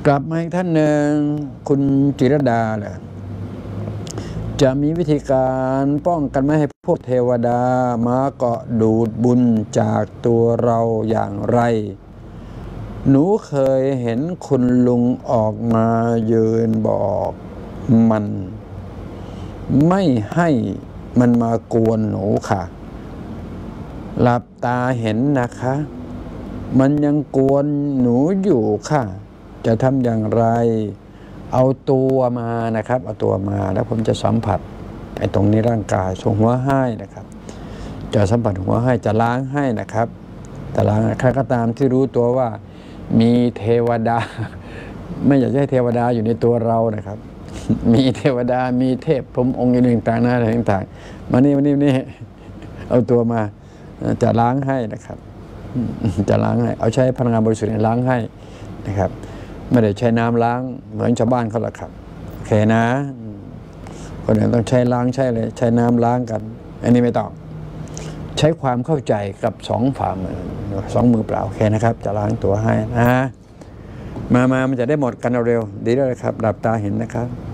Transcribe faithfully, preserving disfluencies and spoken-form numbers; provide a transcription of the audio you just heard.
ลับมาอีกท่านหนึ่งคุณจิรดาแหละจะมีวิธีการป้องกันไม่ให้พวกเทวดามาเกาะดูดบุญจากตัวเราอย่างไรหนูเคยเห็นคุณลุงออกมายืนบอกมันไม่ให้มันมากวนหนูค่ะหลับตาเห็นนะคะมันยังกวนหนูอยู่ค่ะจะทำอย่างไรเอาตัวมานะครับเอาตัวมาแล้วผมจะสัมผัสไอ้ตรงนี้ร่างกายส่งหัวให้นะครับจะสัมผัสหัวให้จะล้างให้นะครับแต่ล้างใครก็ตามที่รู้ตัวว่ามีเทวดาไม่อยากให้เทวดาอยู่ในตัวเรานะครับมีเทวดามีเทพพรหมองค์อื่นต่างๆนะอะไรต่างๆมานี่มานี่นี่เอาตัวมาจะล้างให้นะครับจะล้างให้เอาใช้พลังงานบริสุทธิ์ล้างให้นะครับไม่ได้ใช้น้ำล้างเหมือนชาวบ้านเขาหรอกครับโอเคนะคนอื่นต้องใช้ล้างใช้เลยใช้น้ำล้างกันอันนี้ไม่ต้องใช้ความเข้าใจกับสองฝ่ามือสองมือเปล่าโอเคนะครับจะล้างตัวให้นะมามามันจะได้หมดกันเร็วดีด้วยครับหลับตาเห็นนะครับ